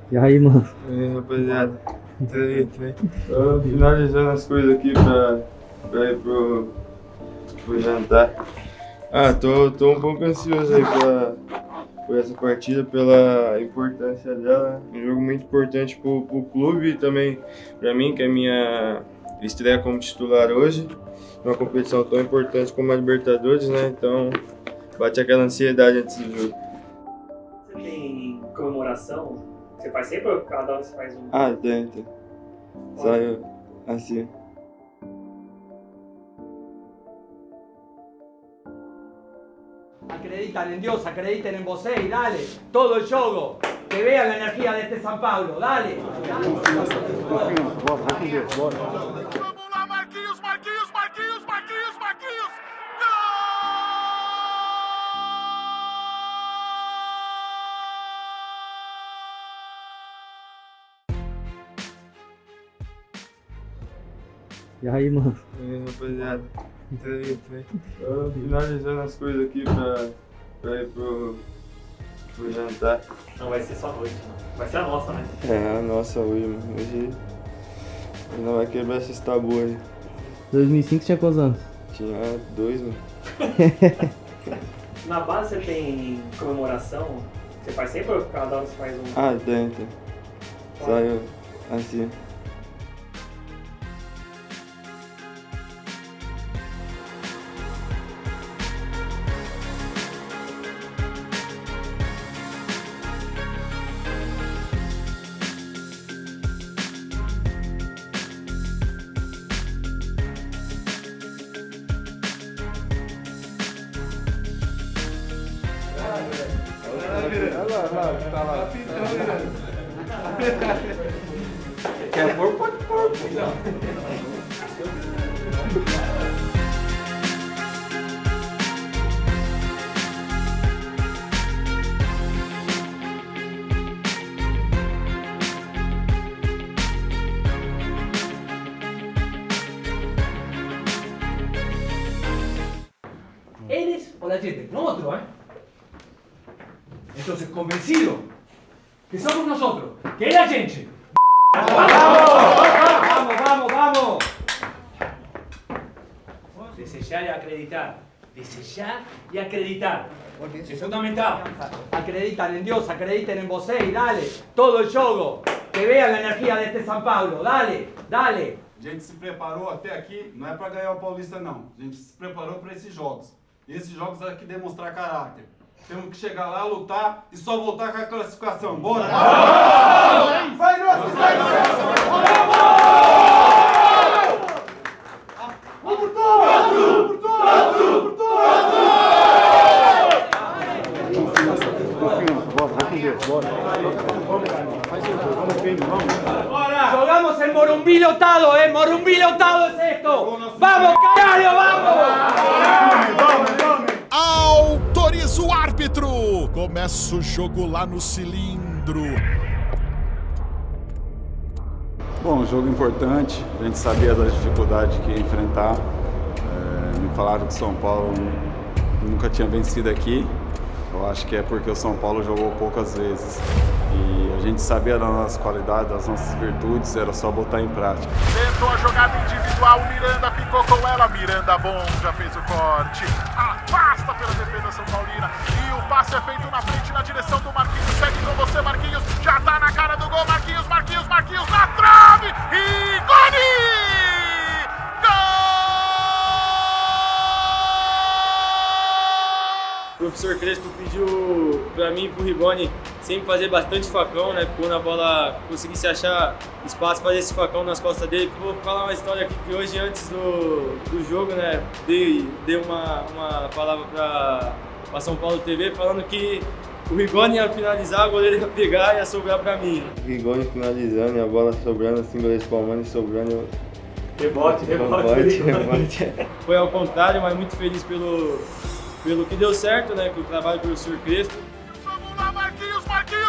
E aí, mano? E aí, rapaziada, tô finalizando as coisas aqui pra ir pro jantar. Tô um pouco ansioso aí por essa partida, pela importância dela. Um jogo muito importante pro clube e também pra mim, que é a minha estreia como titular hoje. Uma competição tão importante como a Libertadores, né? Então bate aquela ansiedade antes do jogo. Você tem comemoração? Você faz sempre ou cada hora você faz um? Tem. Saiu assim. Acreditan en Dios, acrediten en vos y dale, todo el juego, que vean la energía de este San Pablo, dale. Vamos lá, Marquinhos! E aí, mano? E aí, rapaziada, tô finalizando as coisas aqui pra ir pro jantar. Não vai ser só noite, não. Vai ser a nossa, né? É, a nossa hoje, mano. Hoje não vai quebrar esses tabu aí. 2005 tinha quantos anos? Tinha 2, mano. Na base você tem comemoração? Você faz sempre ou cada hora você faz um? Tem. Saiu assim. Quer pôr, pode pôr. ¿Eres o la gente? Nosotros, ¿eh? Entonces, convencido que somos nosotros, que es la gente. ¡Vamos! Desejar y acreditar. Desejar y acreditar. Es fundamental. Acreditan en Dios, acrediten en vos y dale, todo el juego, que vean la energía de este San Pablo, dale. A gente se preparou até aqui, não é para ganhar o Paulista não. A gente se preparou para esses jogos. E esses jogos aqui demonstrar caráter. Temos que chegar lá, lutar e só voltar com a classificação. Bora! Vai, nosso! Vamos por todos! Jugamos el Morumbí lotado, Morumbí lotado es esto. ¡Vamos, carajo, vamos! Autoriza o árbitro! Começa o jogo lá no cilindro. Bom, jogo importante, a gente sabia das dificuldades que ia enfrentar. Me falaram que São Paulo nunca tinha vencido aqui. Eu acho que é porque o São Paulo jogou poucas vezes. E a gente sabia das nossas qualidades, das nossas virtudes, era só botar em prática. Tentou a jogada individual, Miranda ficou com ela. Miranda bom, já fez o corte. Afasta pela defesa São Paulina. E o passe é feito na frente, na direção do Marquinhos. Segue com você, Marquinhos. Já tá na cara do gol, Marquinhos na trave. E gol! O professor Crespo pediu para mim e pro Rigoni sempre fazer bastante facão, né? Quando a bola conseguisse achar espaço, fazer esse facão nas costas dele. Vou falar uma história aqui que hoje, antes do jogo, né? Dei uma palavra para São Paulo TV falando que o Rigoni ia finalizar, o goleiro ia pegar e ia sobrar para mim. O Rigoni finalizando e a bola sobrando, assim, o goleiro espalmando e sobrando. Rebote. Foi ao contrário, mas muito feliz pelo que deu certo, né, com o trabalho do professor Crespo. Vamos lá, Marquinhos!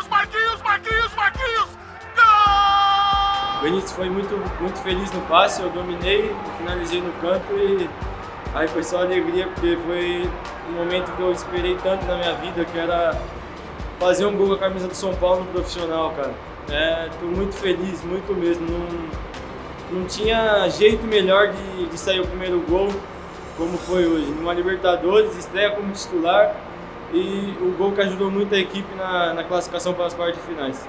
Gol! O Benítez foi muito feliz no passe, eu dominei, finalizei no canto e aí foi só alegria, porque foi um momento que eu esperei tanto na minha vida, que era fazer um gol com a camisa do São Paulo no profissional, cara. Estou muito feliz, muito mesmo. Não tinha jeito melhor de sair o primeiro gol como foi hoje. Numa Libertadores, estreia como titular e o gol que ajudou muito a equipe na classificação para as quartas de finais.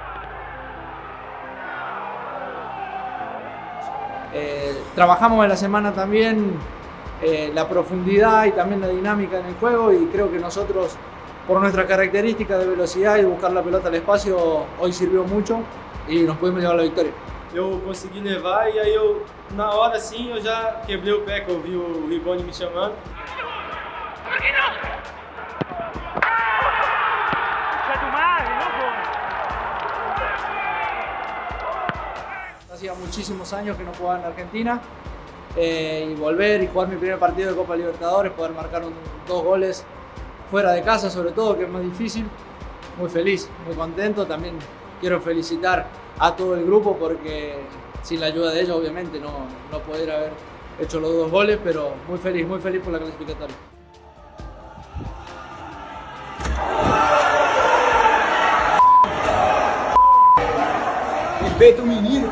Trabajamos en la semana también la profundidad y también la dinámica en el juego y creo que nosotros, por nuestra característica de velocidad y buscar la pelota al espacio, hoy sirvió mucho y nos pudimos llevar la victoria. Eu consegui levar e aí na hora assim, eu já quebrei o pé, que eu vi o Rigoni me chamando. Hacía muchísimos años que no jugaba en Argentina y volver y jugar mi primer partido de Copa Libertadores, poder marcar 2 goles fuera de casa sobre todo, que es más difícil, muy feliz, muy contento. También quiero felicitar a todo el grupo porque sin la ayuda de ellos obviamente no pudiera haber hecho los 2 goles, pero muy feliz por la clasificatoria. Respeita o menino.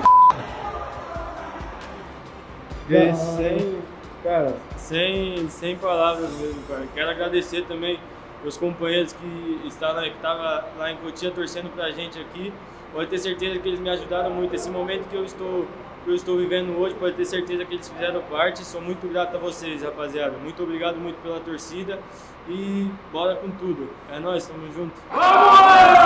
Sem palavras mesmo, cara. Quero agradecer também os companheiros que estavam lá em Cotia torcendo pra gente aqui. Pode ter certeza que eles me ajudaram muito. Esse momento que eu estou vivendo hoje, pode ter certeza que eles fizeram parte. Sou muito grato a vocês, rapaziada. Muito obrigado muito pela torcida e bora com tudo. É nóis, tamo junto.